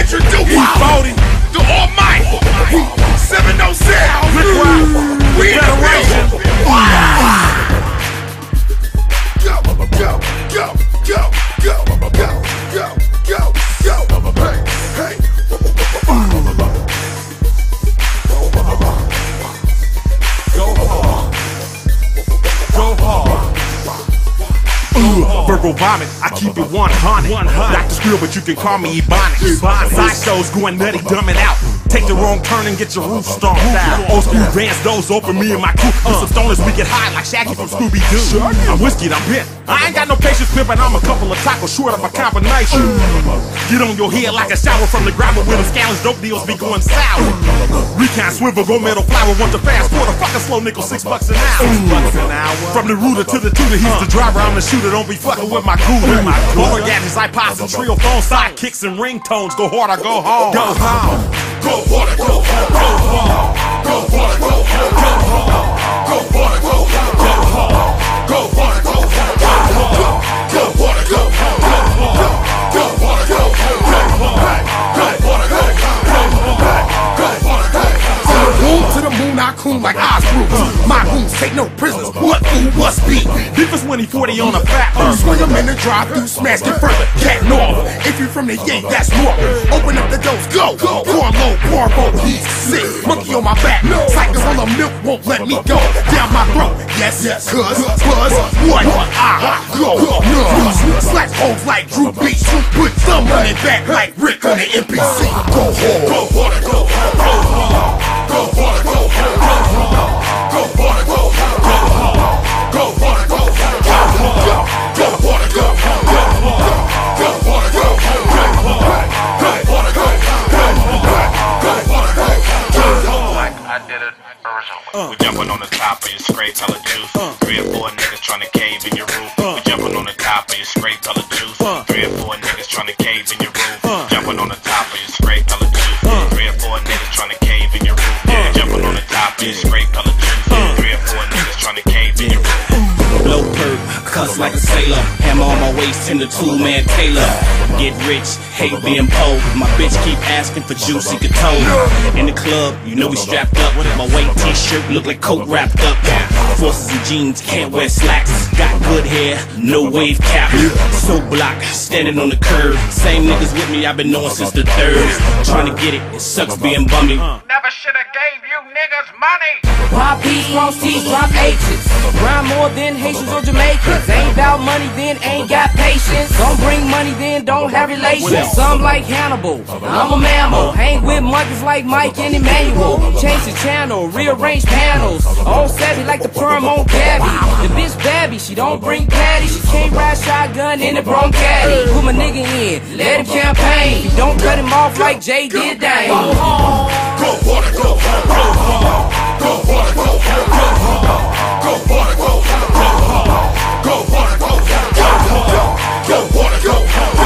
introduce E40, the Almighty, 707, we in the region. Go, go, go, go, go, go, go, go, go, hey, hey. Verbal vomit, I keep it 100. Dr. Skrill, but you can call me Ebonics. Side shows going nutty, dumbing out. Take the wrong turn and get your roof stomped out. Old school Vans, those open me and my crew. Some stoners, we get high like Shaggy from Scooby-Doo. I'm whiskey, I'm bent. I ain't got no patience pimping, I'm a couple of tacos short of a combination. Get on your head like a shower from the gravel where them scandalous dope deals be going sour. Recon swivel, go metal flower, want to fast forward a fucking slow nickel, $6 an hour. From the rooter to the tutor, he's the driver, I'm the shooter, don't be fucking with my cooler. Baller gadgets, iPods and trio phones, sidekicks and ringtones, go hard or go home. Go home. Go hard or go home. Go hard. Go hard or go home. Go hard. Go hard or go home. Go hard. Go hard or go home. Go hard. Go hard or go home. Go hard. Go hard or go home. Go hard. Go hard or go home. Go hard or go home. From the room to the moon, I coon like Osbrew. My goons take no prisoners. What food must be? Beef is when he 40 on a fat. Swing him in the drive-thru, smash it further. Cat north. If you from the Yank, that's north. Open up the doors, go. Pour low, pour low, he's sick. Monkey on my back. Cycles on the milk won't let me go. Down my throat. Yes, cuz, buzz, what? I go. Slash holes like Drew Beach. Put thumb on it back like Rick on the NPC. Go hard. Go hard, go hard, go hard. Go hard, go hard, go hard. Go hard, go hard, go hard. Go hard, go hard, go hard. Go hard, go hard, go hard. Go hard, go hard, go hard. Go hard, go hard, go hard. Like I did it originally. We jumping on the top of your scrape color juice. 3 or 4 niggas trying to cave in your roof. We jumping on the top of your scrape color juice. 3 or 4 niggas trying to cave in your roof. Jumping on the top of your scrape color juice. 3 or 4 niggas trying to cave in your roof. Jumping on the top of your scrape color juice. 3 or 4 niggas trying to cave in your roof. Blow perk, cuss like a sailor. Hammer on my waist in the two-man tailor. Get rich, hate being poor. My bitch keep asking for juicy couture. In the club, you know we strapped up. My white t-shirt look like coke wrapped up. Forces and jeans, can't wear slacks. Got good hair, no wave cap. So block, standing on the curb. Same niggas with me, I've been knowing since the third. Trying to get it, it sucks being bummy. Never shoulda gave you niggas money. Pop P's, cross T's, drop H's. Grind more than Haitians or Jamaicans. Ain't about money, then ain't got patience. Don't bring money, then don't have relations. Some like Hannibal, I'm a mammal. Hang with monkeys like Mike and Emmanuel. Change the channel, rearrange panels. All savvy like the perm on Gabby. The bitch Babby, she don't bring patty. She can't ride shotgun in the Broncaddy. Put my nigga in, let him campaign. If you don't cut him off like Jay did, dang. Go hard, go hard, go hard. Go hard, go hard, go hard. Go hard, go hard, go hard. Go hard, go hard, go hard. Go hard, go hard.